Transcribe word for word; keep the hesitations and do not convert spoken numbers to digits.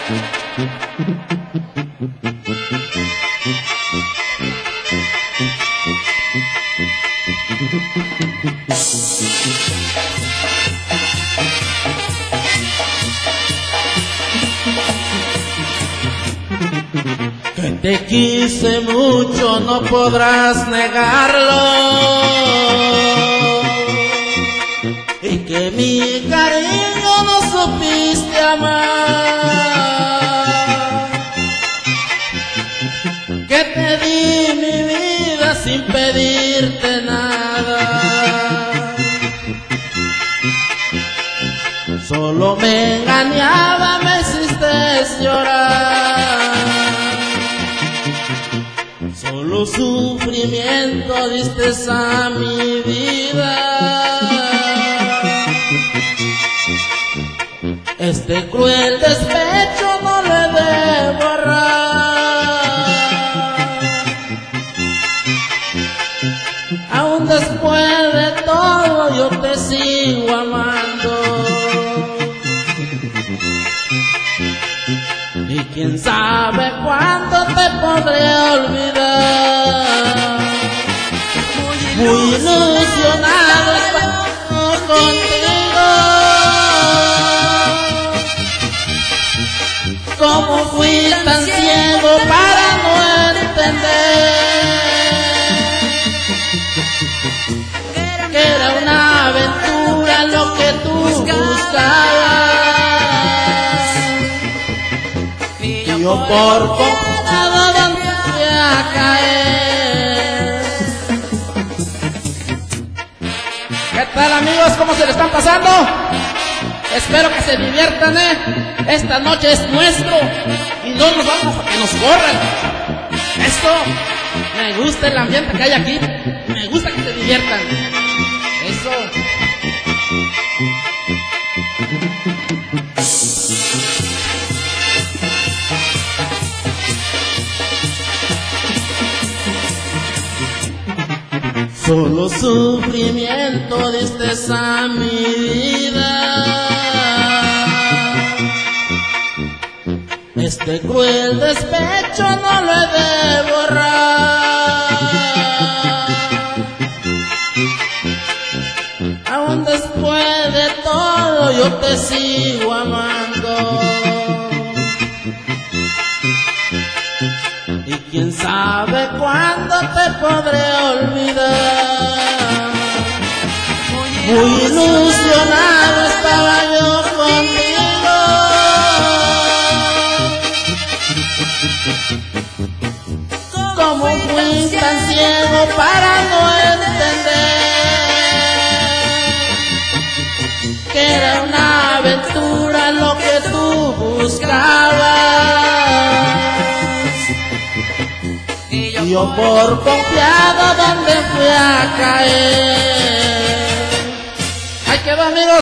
Que te quise mucho, no podrás negarlo, y que mi cariño no supiste amar, que te di mi vida sin pedirte nada, solo me engañaba, me hiciste llorar, solo sufrimiento diste a mi vida. Este cruel despecho no lo he de borrar, aún después de todo yo te sigo amando, y quién sabe cuándo te podré olvidar. Muy ilusionado estamos contigo, como fui tan ciego para no entender que era una aventura lo que tú buscabas, y yo por condenado donde fui a caer. ¿Qué tal, amigos? ¿Cómo se le están pasando? Espero que se diviertan, ¿eh? Esta noche es nuestro y no nos vamos a que nos corran. Esto, me gusta el ambiente que hay aquí, me gusta que se diviertan. Eso. Solo sufrimiento diste a mi vida, este cruel despecho no lo he de borrar, aún después de todo yo te sigo amando, y quién sabe cuándo te podré olvidar. Muy ilusionado estaba yo contigo, como fui tan ciego para no entender que era una aventura lo que tú buscabas, y yo por confiado donde fui a caer. Ahí quedó, amigos.